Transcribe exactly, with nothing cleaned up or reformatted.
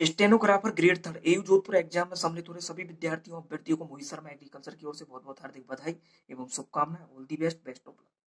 Stenographer grade third AU Jodhpur exam में सम्मिलित हो रहे सभी विद्यार्थियों अभ्यर्थियों को मोहित शर्मा एग्रीकल्चर की ओर से बहुत बहुत हार्दिक बधाई एवं शुभकामनाएं। All the best, best of luck.